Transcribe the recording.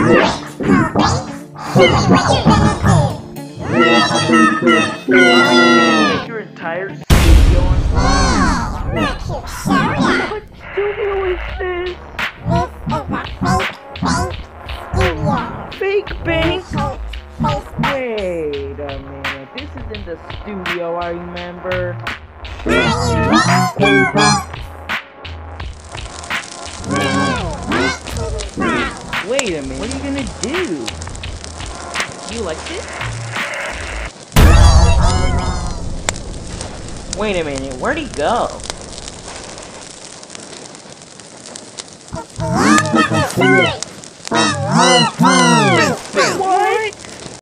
Make your entire studio on fire. What studio is this? FakeBank? Wait a minute, this isn't the studio I remember. Wait a minute, what are you gonna do? You like this? Wait a minute, where'd he go? What?